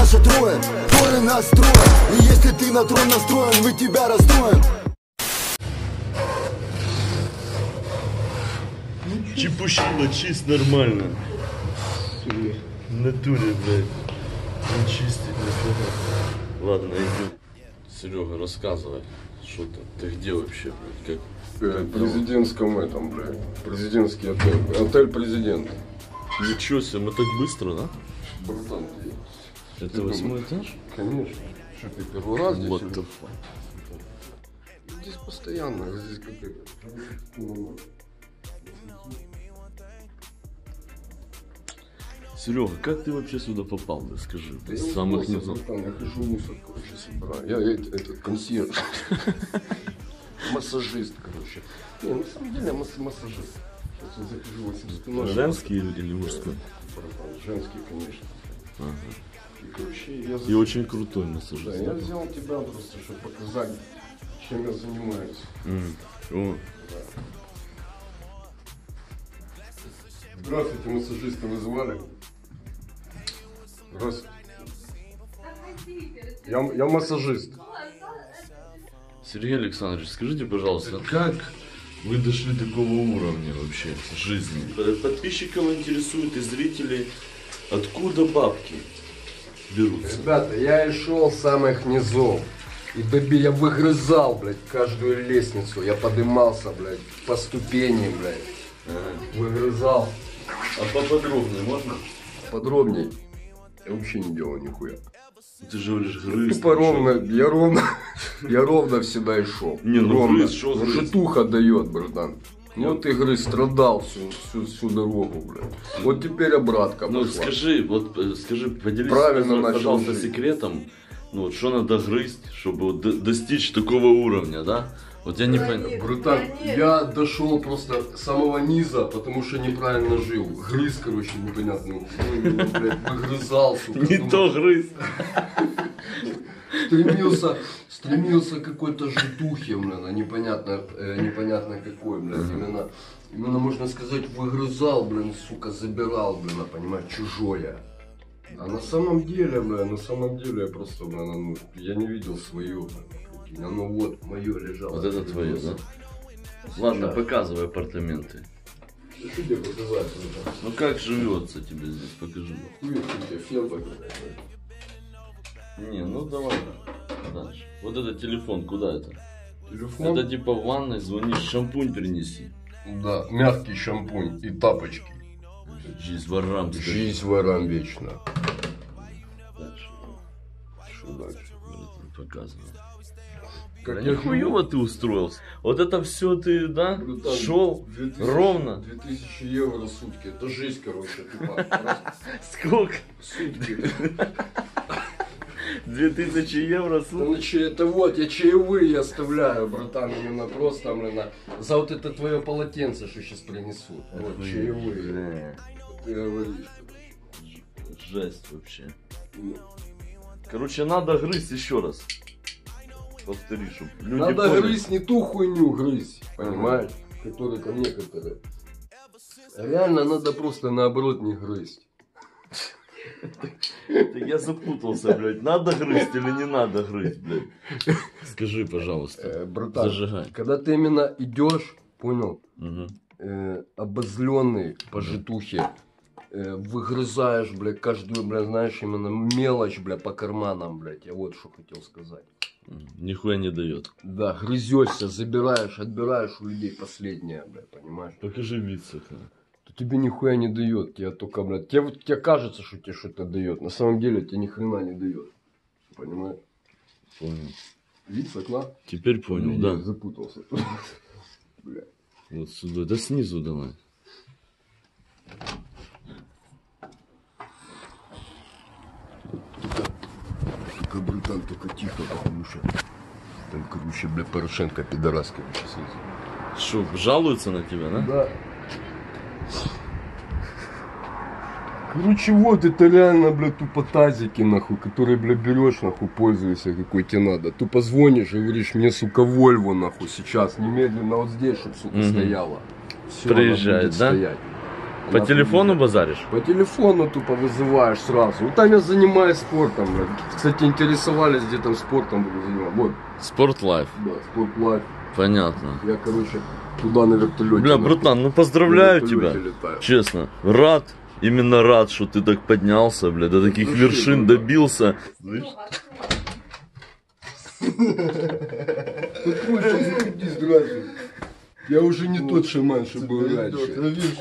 наша трое, трое нас трое. И если ты на трон настроен, мы тебя расстроим. Чепушила, чист нормально. В натуре, блядь. Не чистить, нифига. Ладно, идем. Серега, рассказывай, что ты где вообще, блядь, как? Президентском этом, блядь. Президентский отель. Отель президент. Ничего себе, мы так быстро, да? Братан, Это 8-й этаж? конечно. Что ты первый раз здесь? What the fuck? Здесь постоянно, здесь как-то... Серега, как ты вообще сюда попал, да скажи? Да С самых низов. Я хожу мусор, короче, собираю. Я этот консьерж. Массажист, короче. Не, на самом деле я массажист. Сейчас я захожу в 80. Женский или мужской? Женский, конечно. Ага. И, короче, И очень крутой Да, массажист. я взял тебя просто, чтобы показать, чем я занимаюсь. О, Да. Здравствуйте, массажиста вызывали? Здравствуйте. Я массажист. Сергей Александрович, скажите, пожалуйста, как вы дошли до такого уровня вообще жизни? Подписчиков интересует и зрителей, откуда бабки берутся? Ребята, я и шел с самых низов. И я выгрызал, блядь, каждую лестницу. Я поднимался, блядь, по ступени, блядь. Выгрызал. А поподробнее можно? Подробней. Я вообще не делал нихуя. Ты же говоришь, грыз. Тупо ровно, я ровно всегда и шел. Не, ну ровно. грыз, что грыз? Житуха дает, братан. Вот игры страдал всю дорогу, блядь. Вот теперь обратка Ну пошла. скажи, поделись, Правильно начал пожалуйста, жить. секретом. Ну вот что надо грызть, чтобы вот достичь такого уровня, да? Вот я не понял. Братан, я дошел просто с самого низа, потому что неправильно жил. Грыз, короче, непонятную хуйню, блядь, выгрызал, сука. Не то грыз. Стремился к какой-то житухе, блин, непонятно какой, блин. Именно, можно сказать, выгрызал, блин, сука, забирал, блин, понимаешь, чужое. А на самом деле, я просто, блин, я не видел свое, блин. Оно вот мое лежало. Вот это твое, да? Ладно, показывай апартаменты. Что тебе показать, братан? Ну как живется тебе здесь, покажи. Хуй тебе, фен показать. Не, ну давай дальше. Вот это телефон, куда это? Телефон? Это типа в ванной звонишь, шампунь принеси. Да, мягкий шампунь и тапочки. Жизнь ворам. Жизнь ворам вечно. Дальше. Что дальше? Показывай. Как Да я нихуево ты устроился. Вот это все ты, да, Братан, шел 2000 ровно. 2000 евро в сутки. Это жизнь, короче, тупо. Сколько? Сутки. 2000 евро Да сутки. ну че, это вот, я чаевые оставляю, братан, именно просто, блин, за вот это твое полотенце, что сейчас принесут. Вот, чаевые. Бля, Ты говоришь. жесть вообще. Ну. Короче, надо грызть еще раз. Повтори, чтобы люди Надо поняли. грызть не ту хуйню грызть, понимаешь? Которые там некоторые. Реально надо просто наоборот не грызть. Так я запутался, блядь. Надо грызть или не надо грызть, блядь? Скажи, пожалуйста. Братан, Зажигай. когда ты именно идешь, понял, Угу. обозленный по житухе, выгрызаешь, блядь, каждую, блядь, знаешь, именно мелочь, блядь, по карманам, блядь. Я вот что хотел сказать. Нихуя не дает. Да, грызешься, забираешь, отбираешь у людей последнее, блядь, понимаешь? Покажи вице-ка. То тебе нихуя не дает, тебе только, блядь, тебе кажется, что тебе что-то дает. На самом деле тебе ни хрена не дает. Понимаешь? Понял. Вид с окна? Теперь понял, Я да. запутался. Бля. Вот сюда. Да снизу давай. Только, братан, только тихо, потому что там, короче, бля, Порошенко пидораска сейчас. Что, жалуются на тебя, да? Да. Короче, вот это реально, бля, тупо тазики, нахуй, которые, бля, берешь, нахуй, пользуешься, какой тебе надо. Тупо звонишь и говоришь, мне, сука, Вольво, нахуй, сейчас, немедленно вот здесь, чтобы, сука, стояла. Всё, она Приезжает, будет да? стоять. По телефону базаришь? По телефону тупо вызываешь сразу. Вот там я занимаюсь спортом, блядь. Кстати, интересовались, где там спортом буду заниматься. Вот, Спортлайф. да, спортлайф. Понятно. Я, короче, туда на вертолете. Бля, братан, ну поздравляю на тебя. вертолете летаю. Честно. Рад. Именно рад, что ты так поднялся, бля, до таких вершин добился. Слышь? Я уже не тот шаман, что был раньше.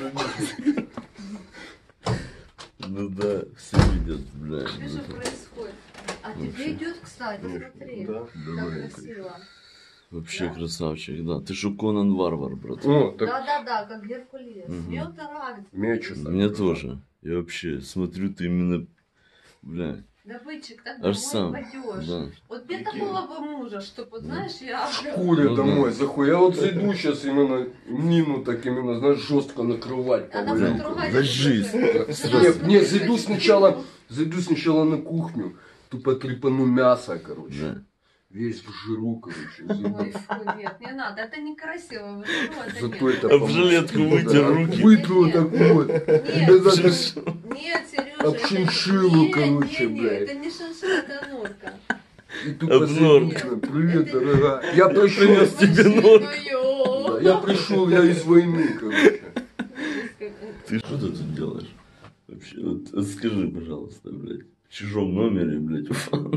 Ну да, все видят, бля. Что же происходит? А тебе идет, кстати, смотри. Да? Как красиво. Вообще красавчик, да. Ты что, Конан Варвар, брат? О, так Да, как Геркулес. Мне это нравится. мечу. Мне тоже. Я вообще смотрю, ты именно, бля, Добытчик, так аж домой сам. пойдешь. Да. Вот мне такого бы мужа, чтобы, вот, знаешь, я... Куря Ну домой, захуй. Я вот зайду сейчас именно Нину так именно, знаешь, жестко накрывать по Она варианту. будет ругать. Да жизнь. Не, зайду сначала на кухню, тупо трепану мясо, короче. Да. Весь в жиру, короче. Ой, фу, нет, не надо, это некрасиво. Вот, это Зато нет. это А в жилетку вытер руки. Вытру так вот. Нет, Сережа, Об шиншиллу, короче, нет, блядь. это не шиншилла, это норка. И тупо Обзор. зайду, привет, Это- дорогая. Я принес пришел, тебе норку. да, я пришел, я из войны, короче. Ты что ты тут делаешь? Вообще, вот скажи, пожалуйста, блядь. В чужом номере, блядь,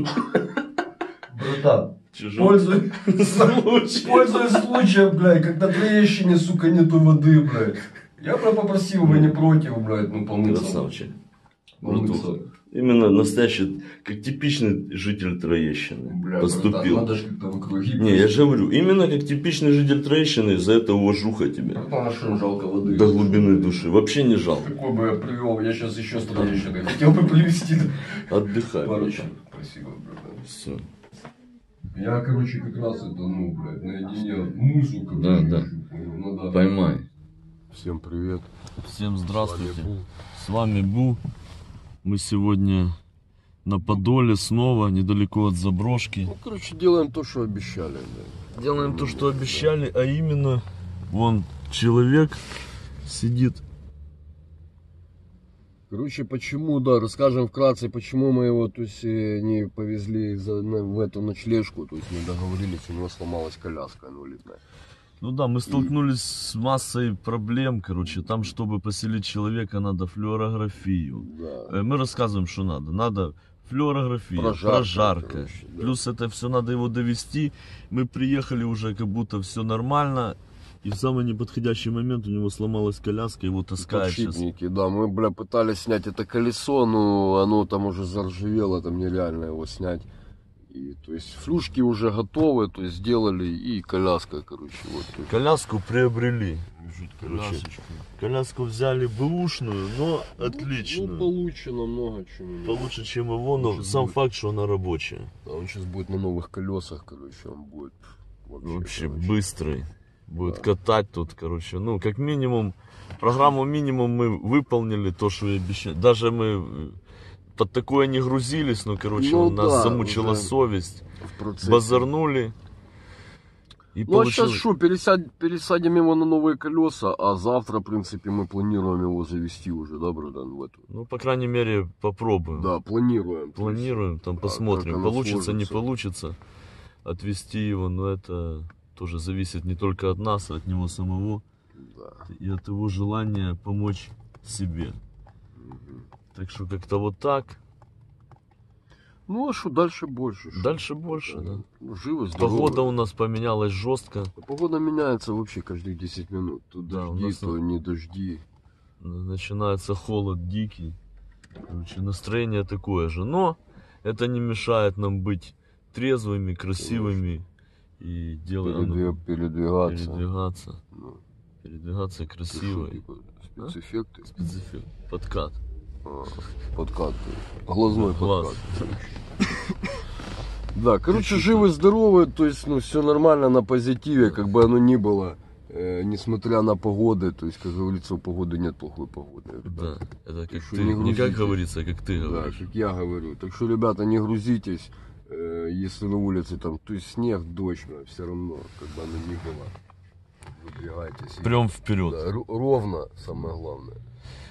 Братан, в чужом пользуясь случаем, блядь, когда Троещине, сука, нету воды, блядь. Я бы попросил, вы не против, блядь, ну помыться. Красавчик. Помыться. Братуха. Именно настоящий, как типичный житель Троещины Бля, поступил. братан, надо же как-то в круги. Не, я же говорю, именно как типичный житель Троещины, за это уважуха тебе. Братан, а что им жалко воды? До глубины души. Вообще не жалко. Какой бы я привел, я сейчас еще с Троещины хотел бы привезти. Отдыхай. Короче, спасибо, братан. Все. Я, короче, как раз это, ну, блядь, наедине музыку, короче, Да, да. ну да. Поймай. Всем привет. Всем здравствуйте. С вами Бу. Мы сегодня на Подоле снова, недалеко от заброшки. Ну, короче, делаем то, что обещали. Да. Делаем то, что обещали, а именно, вон человек сидит. Короче, почему, да, расскажем вкратце, почему мы его, то есть, не повезли в эту ночлежку, то есть не договорились, у него сломалась коляска инвалидная. Ну да, мы столкнулись с массой проблем, короче. Там, чтобы поселить человека, надо флюорографию. Да. Мы рассказываем, что надо. Надо флюорография, прожарка. короче, да. Плюс это все надо его довести. Мы приехали уже, как будто все нормально. И в самый неподходящий момент у него сломалась коляска, его таскают сейчас. Подшипники, да, мы, бля, пытались снять это колесо, но оно там уже заржавело, там нереально его снять. И, то есть, флюшки уже готовы, то есть, сделали, и коляска, короче, вот. тут. Коляску приобрели. Короче, Колясочка. коляску взяли бэушную, но Ну, отличную. получено много чего. Получше, чем его, но Сейчас сам будет. факт, что она рабочая. Да, он сейчас будет на новых колесах, короче, он будет Вообще короче. быстрый. Будет Да. катать тут, короче. Ну, как минимум, программу минимум мы выполнили то, что и обещали. Даже мы под такое не грузились, но, короче, Ну нас да, замучила уже совесть. В процессе. Базарнули. И Ну, а получилось... сейчас что, пересадим его на новые колеса, а завтра, в принципе, мы планируем его завести уже, да, братан, в эту? Ну, по крайней мере, попробуем. Да, планируем. Планируем, там как посмотрим, оно получится, не сложится. получится отвезти его, но это тоже зависит не только от нас, а от него самого Да. и от его желания помочь себе. Так что как-то вот так. Ну, а что, дальше больше? Шо? Дальше больше, да. Ну, живо, здорово. Погода у нас поменялась жестко. Погода меняется вообще каждые 10 минут. То Да, у дожди, нас то не дожди. Начинается холод дикий. Короче, настроение такое же. Но это не мешает нам быть трезвыми, красивыми и делать Передвигаться. передвигаться. Ну, Передвигаться ты красиво. шо, типа, спецэффекты? Спецэффект. Подкат. А, подкат. Глазной Глаз. подкат. Да, короче, живы, здоровы, то есть, ну, все нормально на позитиве, как бы оно ни было, несмотря на погоды, то есть, как говорится, у погоды нет плохой погоды. Да, это как что ты, не не как грузитесь. говорится, а как ты Да, говоришь. как я говорю. Так что, ребята, не грузитесь, если на улице там, то есть снег, дождь, все равно, как бы оно ни было. Выдвигайтесь. Прям вперед. Да, ровно, самое главное.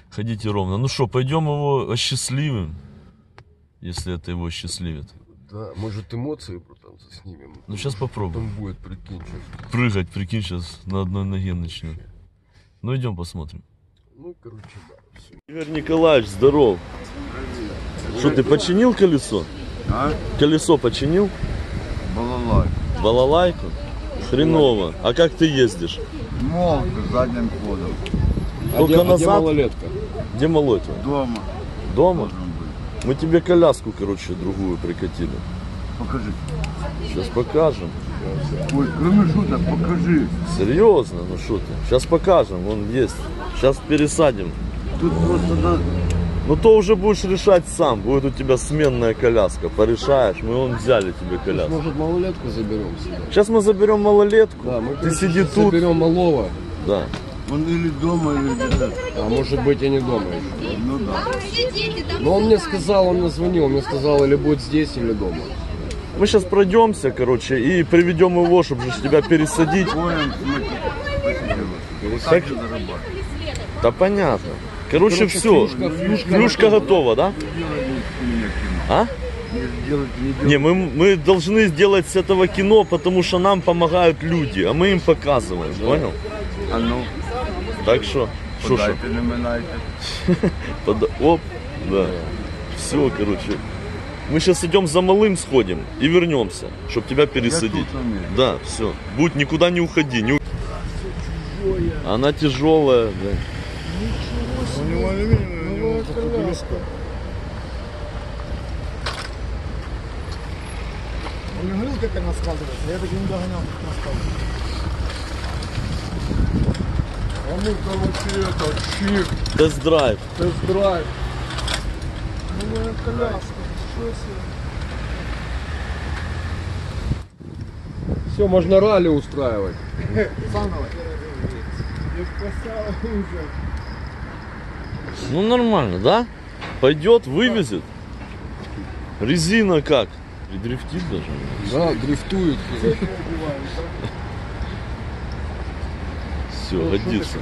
Ходите ровно. Ну что, пойдем его осчастливим, если это его счастливит. Да, может эмоции там снимем. Ну сейчас попробуем. Там будет, прикинь, сейчас. Прыгать, прикинь, сейчас на одной ноге начнет. Ну идем посмотрим. Ну, короче, да, все. Игорь Николаевич, здоров. Что, ты починил колесо? А? Колесо починил? Балалай. Балалайку? Хреново. А как ты ездишь? Молко, задним ходом. Только назад? Где малолетка? Где молоть? Дома. Дома? Должен быть. Мы тебе коляску, короче, другую прикатили. Покажи. Сейчас покажем. Ой, кроме шуток, покажи. Серьезно? Ну что ты? Сейчас покажем, вон есть. Сейчас пересадим. Тут просто надо... Ну то уже будешь решать сам. Будет у тебя сменная коляска. Порешаешь. Мы вон взяли тебе коляску. Может, малолетку заберем сюда? Сейчас мы заберем малолетку. Да, мы Ты сиди тут. заберем малого. Да. Он или дома, или где-то. А может быть, и не дома еще. Ну да. Но он мне сказал, он мне звонил, он мне сказал, или будет здесь, или дома. Мы сейчас пройдемся, короче, и приведем его, чтобы же тебя пересадить. Понял, мы Как? Да понятно. Короче, все. Флюшка готова, да? А? Не, мы должны сделать с этого кино, потому что нам помогают люди, а мы им показываем, понял? А ну, Так что, подайте на мене. Оп, да. Все, короче. Мы сейчас идем за малым сходим и вернемся, чтобы тебя пересадить. Да, все. Будь, никуда не уходи. Она тяжелая, да. У него алюминиевая, у него коляска. Он не говорил, как она сказывается? Я так и не догонял, как она сказывается. А мы, короче, это, чик, Тест-драйв. тест-драйв. Ну, моя коляска, ничего себе. Все, можно ралли устраивать. Заново. Я спасал уже. Ну нормально, да? Пойдет, вывезет. Резина как? Придрифтит даже. Да, дрифтует. Все, годится.